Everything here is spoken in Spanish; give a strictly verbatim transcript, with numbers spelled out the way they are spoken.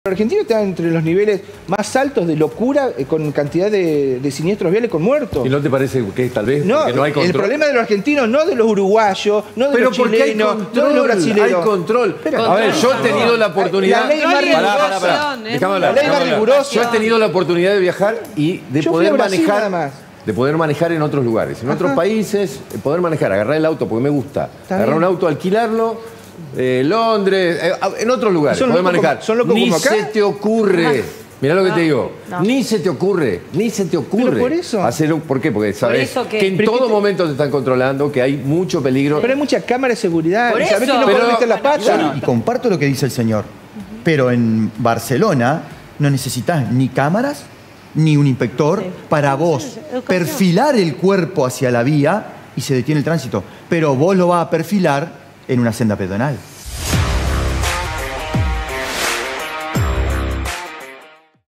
Argentina está entre los niveles más altos de locura, eh, con cantidad de, de siniestros viales con muertos. ¿Y no te parece que tal vez no, que no hay control? El problema de los argentinos, no de los uruguayos, no de pero los porque chilenos, hay control, no de los brasileños. Hay control. Pero, a ver, yo he tenido la oportunidad... La ley más rigurosa. Pará, pará, pará. Déjame hablar, La ley más déjame hablar. rigurosa. Yo he tenido la oportunidad de viajar y de yo poder fui a Brasil manejar... nada más. De poder manejar en otros lugares. En Ajá. otros países, poder manejar, agarrar el auto porque me gusta. Está agarrar bien. un auto, alquilarlo, eh, Londres, eh, en otros lugares, poder manejar. Como, ¿son locos ni como acá? se te ocurre... No. Mirá lo que no, te digo, no. ni se te ocurre, ni se te ocurre. Pero por eso. Hacer un, ¿Por qué? Porque sabes que, que en todo te... momento te están controlando, que hay mucho peligro. Pero hay mucha cámara de seguridad, por sabés eso. que no pero, pueden meter la pata. Y comparto lo que dice el señor, uh-huh. pero en Barcelona no necesitas ni cámaras, ni un inspector, sí. para vos sí, perfilar el cuerpo hacia la vía y se detiene el tránsito. Pero vos lo vas a perfilar en una senda peatonal.